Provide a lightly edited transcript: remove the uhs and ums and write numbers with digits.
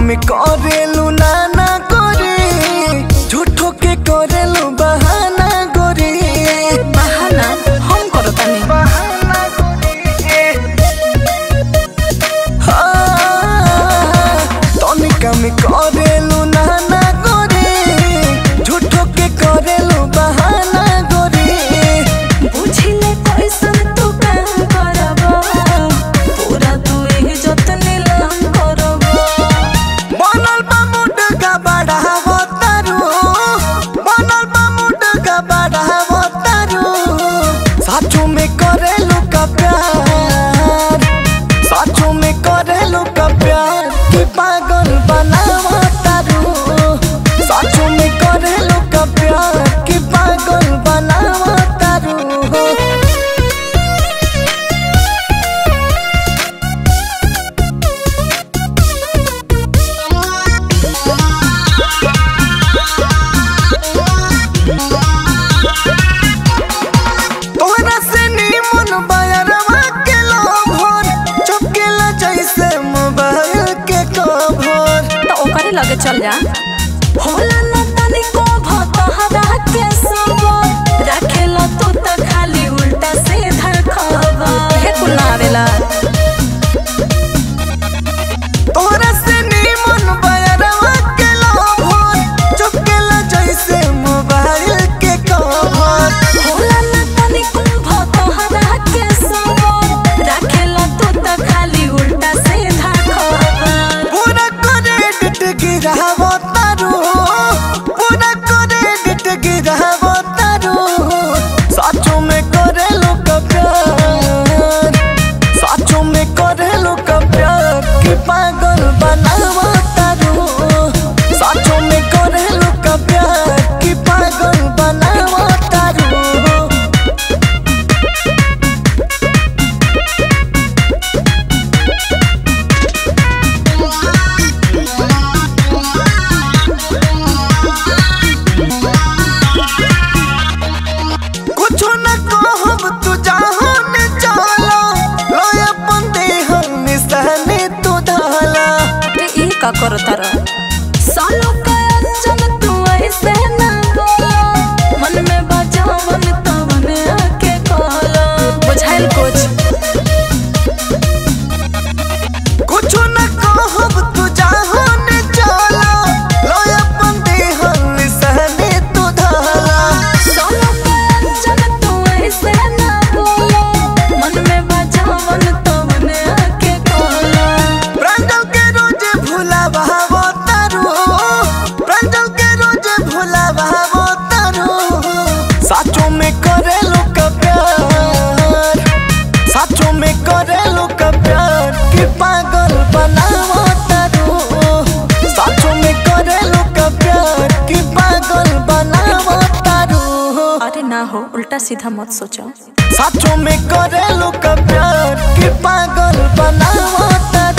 में करेलू नाना गोरी, झूठो के करेलू बहाना गोरी। बहाना हम करो तनी बहाना गोरी। तनिका में करेलू नाना गोरी, झूठो के करेलू बहाना गोरी। बुझिले कैसन तू काम करबो, पूरा तू ही जतन नीलम करबो। बनल बा मुडका बढ़ावो तारू, बनल बा मुडका बढ़ावो तारू। साचो में करेलू का प्यार, साचो में करेलू का प्यार कि पागल बनावो तारू। साचो में करेलू का प्यार कि पागल बनावो तारू। तोहरा से नीमन बयरवा के लोभर, चपकेला जैसे मोबाइल के कवर। तो ओकरे लगे चल जा। होला न तनिको भतहरा के सबर, राखेला तू त खाली उल्टा सीधा खबर। हे कुल ना आवेला तोहरा से नीमन बयरवा के लोभर, चपकेला जैसे मोबाइल के कवर। होला न तनिको भतहरा के सबर, राखेला तू त खाली उल्टा सीधा खबर। पूरा क्रेडिट गिरावो तारू, पूरा क्रेडिट गिरावो तारू। साचो में करेलू का प्यार, साचो में करेलू का प्यार कि पागल बनावो तारू। साचो में करेलू का प्यार कि पागल बनावो तारू। कुछ न कहब तू जाहन चलो, लो अपन देह निशाने तू धाला। ई का करता र सालो का अंजन तू ऐसे ना बोला, मन में बजावन तवन आके कहला। बुझाइल कुछ कुछ न कहब तू जाहन चलो, लो अपन देह निशाने तू धाला। सालो का अंजन तू ऐसे ना बोला, मन में बजावन तवन आके कहला। प्रांजल के रोज भुलावो तारू, प्रांजल के रोज भुलावो तारू। साचो में करेलू का प्यार, साचो में करेलू का प्यार कि पागल बनावो तारू। साचो में करेलू का प्यार कि पागल बनावो तारू। अरे ना हो, उल्टा सीधा मत सोचो। साचो में करेलू का प्यार कि पागल बनावो तारू।